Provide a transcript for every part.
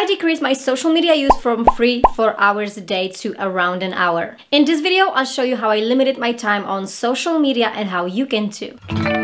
I decreased my social media use from 3-4 hours a day to around an hour. In this video, I'll show you how I limited my time on social media and how you can too.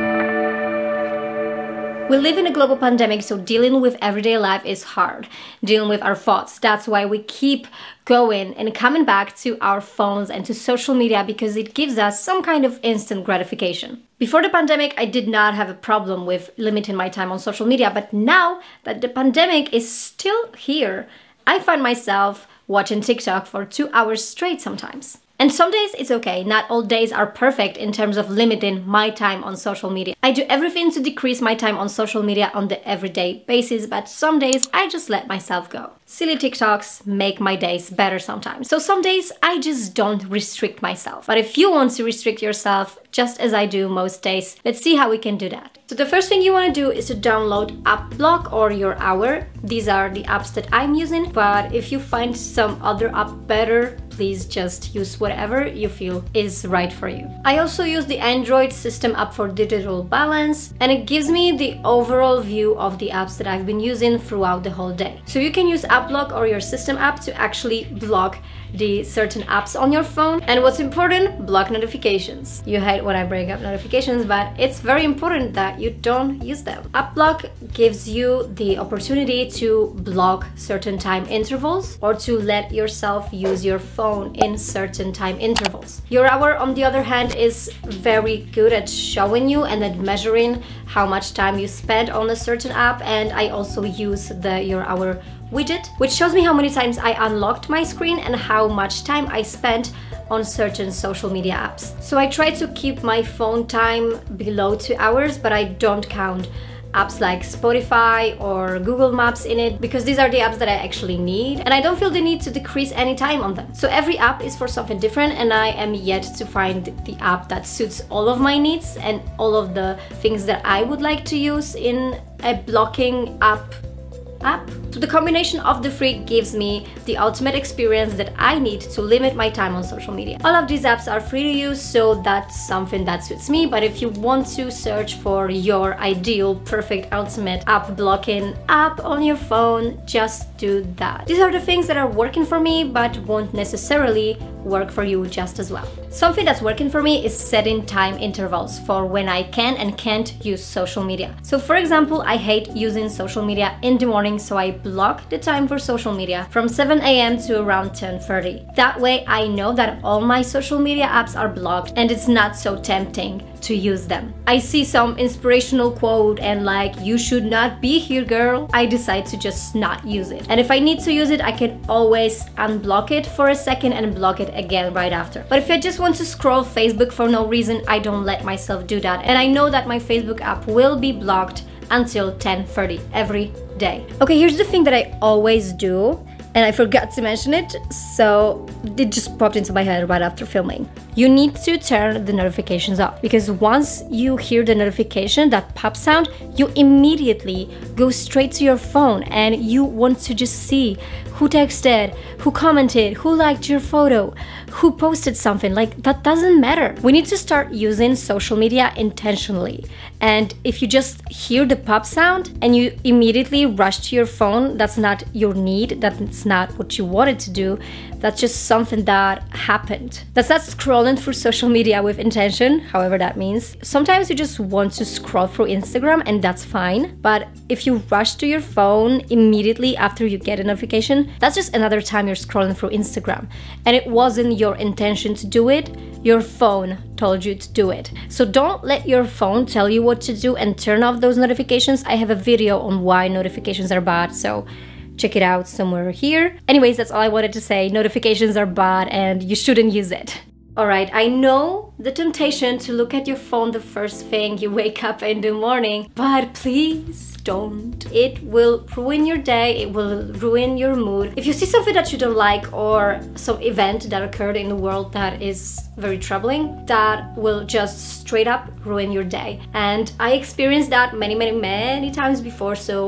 We live in a global pandemic, so dealing with everyday life is hard. Dealing with our thoughts. That's why we keep going and coming back to our phones and to social media because it gives us some kind of instant gratification. Before the pandemic, I did not have a problem with limiting my time on social media, but now that the pandemic is still here, I find myself watching TikTok for 2 hours straight sometimes. And some days it's okay, not all days are perfect in terms of limiting my time on social media. I do everything to decrease my time on social media on the everyday basis, but some days I just let myself go. Silly TikToks make my days better sometimes. So some days I just don't restrict myself. But if you want to restrict yourself, just as I do most days, let's see how we can do that. So the first thing you want to do is to download AppBlock or Your Hour. These are the apps that I'm using, but if you find some other app better, please just use whatever you feel is right for you. I also use the Android system app for digital balance, and it gives me the overall view of the apps that I've been using throughout the whole day. So you can use AppBlock or your system app to actually block the certain apps on your phone. And what's important, block notifications. You hate when I bring up notifications, but it's very important that you don't use them. AppBlock gives you the opportunity to block certain time intervals or to let yourself use your phone in certain time intervals. Your Hour, on the other hand, is very good at showing you and at measuring how much time you spend on a certain app. And I also use the Your Hour widget, which shows me how many times I unlocked my screen and how much time I spent on certain social media apps. So I try to keep my phone time below 2 hours, but I don't count apps like Spotify or Google Maps in it because these are the apps that I actually need and I don't feel the need to decrease any time on them. So every app is for something different and I am yet to find the app that suits all of my needs and all of the things that I would like to use in a blocking app. So the combination of the three gives me the ultimate experience that I need to limit my time on social media. All of these apps are free to use, so that's something that suits me, but if you want to search for your ideal, perfect, ultimate app blocking app on your phone, just do that. These are the things that are working for me, but won't necessarily work for you just as well. Something that's working for me is setting time intervals for when I can and can't use social media. So for example, I hate using social media in the morning, so I block the time for social media from 7 a.m. to around 10:30. That way I know that all my social media apps are blocked and it's not so tempting to use them. I see some inspirational quote and like, you should not be here, girl. I decide to just not use it. And if I need to use it, I can always unblock it for a second and block it again right after. But if I just want to scroll Facebook for no reason, I don't let myself do that. And I know that my Facebook app will be blocked until 10:30 every day. Okay, here's the thing that I always do, and I forgot to mention it, so it just popped into my head right after filming. You need to turn the notifications off because once you hear the notification, that pop sound, you immediately go straight to your phone and you want to just see who texted, who commented, who liked your photo, who posted something. Like, that doesn't matter. We need to start using social media intentionally. And if you just hear the pop sound and you immediately rush to your phone, that's not your need, that's not what you wanted to do, that's just something that happened. That's not scrolling through social media with intention, however that means. Sometimes you just want to scroll through Instagram and that's fine, but if you rush to your phone immediately after you get a notification, that's just another time you're scrolling through Instagram. And it wasn't your intention to do it, your phone told you to do it. So don't let your phone tell you what to do and turn off those notifications. I have a video on why notifications are bad, so check it out somewhere here. Anyways, that's all I wanted to say. Notifications are bad and you shouldn't use it. Alright, I know the temptation to look at your phone the first thing you wake up in the morning, but please don't. It will ruin your day, it will ruin your mood. If you see something that you don't like or some event that occurred in the world that is very troubling, that will just straight up ruin your day. And I experienced that many times before, so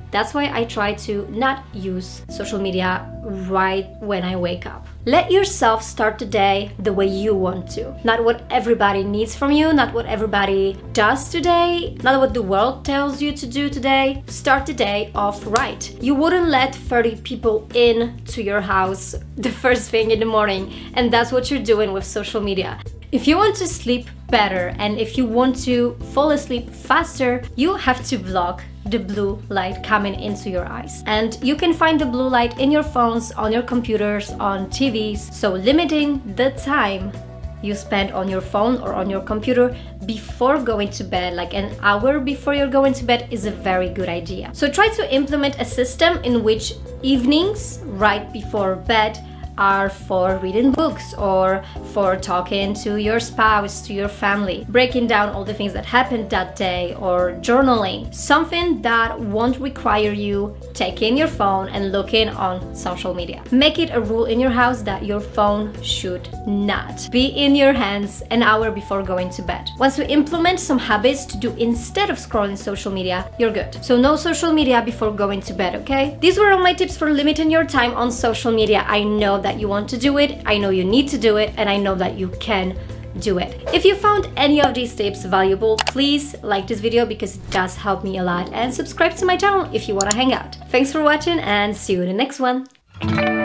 That's why I try to not use social media right when I wake up. Let yourself start the day the way you want to. Not what everybody needs from you, not what everybody does today, not what the world tells you to do today. Start the day off right. You wouldn't let 30 people in to your house the first thing in the morning, and that's what you're doing with social media. If you want to sleep better and if you want to fall asleep faster, you have to block the blue light coming into your eyes. And you can find the blue light in your phones, on your computers, on TVs. So limiting the time you spend on your phone or on your computer before going to bed, like an hour before you're going to bed, is a very good idea. So try to implement a system in which evenings right before bed are for reading books or for talking to your spouse, to your family, breaking down all the things that happened that day, or journaling. Something that won't require you taking your phone and looking on social media. Make it a rule in your house that your phone should not be in your hands an hour before going to bed. Once you implement some habits to do instead of scrolling social media, you're good. So no social media before going to bed, okay? These were all my tips for limiting your time on social media. I know that you want to do it, I know you need to do it, and I know that you can do it. If you found any of these tips valuable, please like this video because it does help me a lot, and subscribe to my channel if you want to hang out. Thanks for watching and see you in the next one.